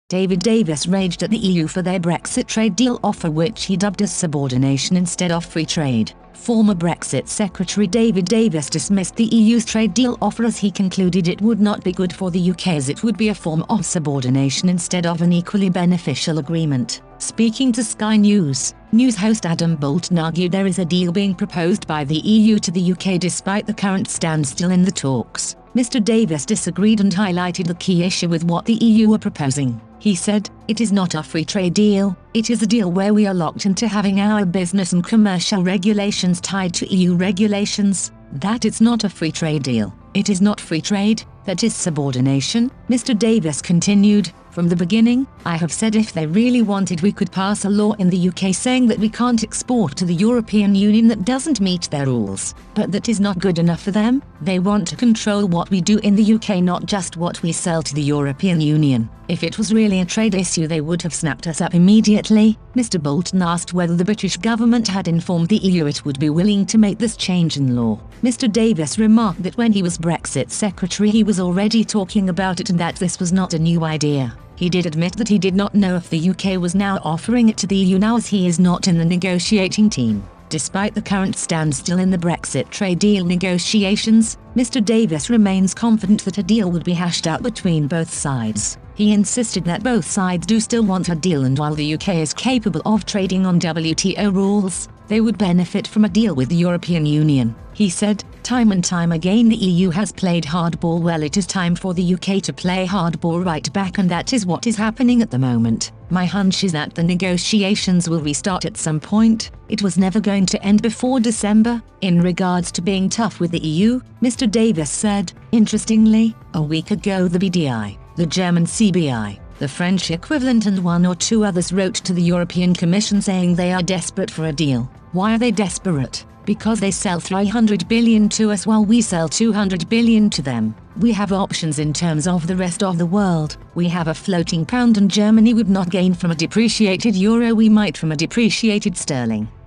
David Davis raged at the EU for their Brexit trade deal offer, which he dubbed as subordination instead of free trade. Former Brexit Secretary David Davis dismissed the EU's trade deal offer as he concluded it would not be good for the UK, as it would be a form of subordination instead of an equally beneficial agreement. Speaking to Sky News host Adam Bolton argued there is a deal being proposed by the EU to the UK despite the current standstill in the talks. Mr. Davis disagreed and highlighted the key issue with what the EU are proposing. He said, "It is not a free trade deal, it is a deal where we are locked into having our business and commercial regulations tied to EU regulations. That it's not a free trade deal. It is not free trade, that is subordination." Mr. Davis continued, "From the beginning, I have said if they really wanted we could pass a law in the UK saying that we can't export to the European Union that doesn't meet their rules, but that is not good enough for them. They want to control what we do in the UK, not just what we sell to the European Union. If it was really a trade issue they would have snapped us up immediately." Mr. Bolton asked whether the British government had informed the EU it would be willing to make this change in law. Mr. Davis remarked that when he was Brexit Secretary he was already talking about it and that this was not a new idea. He did admit that he did not know if the UK was now offering it to the EU now, as he is not in the negotiating team. Despite the current standstill in the Brexit trade deal negotiations, Mr. Davis remains confident that a deal would be hashed out between both sides. He insisted that both sides do still want a deal, and while the UK is capable of trading on WTO rules, they would benefit from a deal with the European Union. He said, "Time and time again the EU has played hardball. Well, it is time for the UK to play hardball right back, and that is what is happening at the moment. My hunch is that the negotiations will restart at some point. It was never going to end before December." In regards to being tough with the EU, Mr. Davis said, "Interestingly, a week ago the BDI, the German CBI, the French equivalent, and one or two others wrote to the European Commission saying they are desperate for a deal. Why are they desperate? Because they sell 300 billion to us while we sell 200 billion to them. We have options in terms of the rest of the world. We have a floating pound and Germany would not gain from a depreciated euro, we might from a depreciated sterling.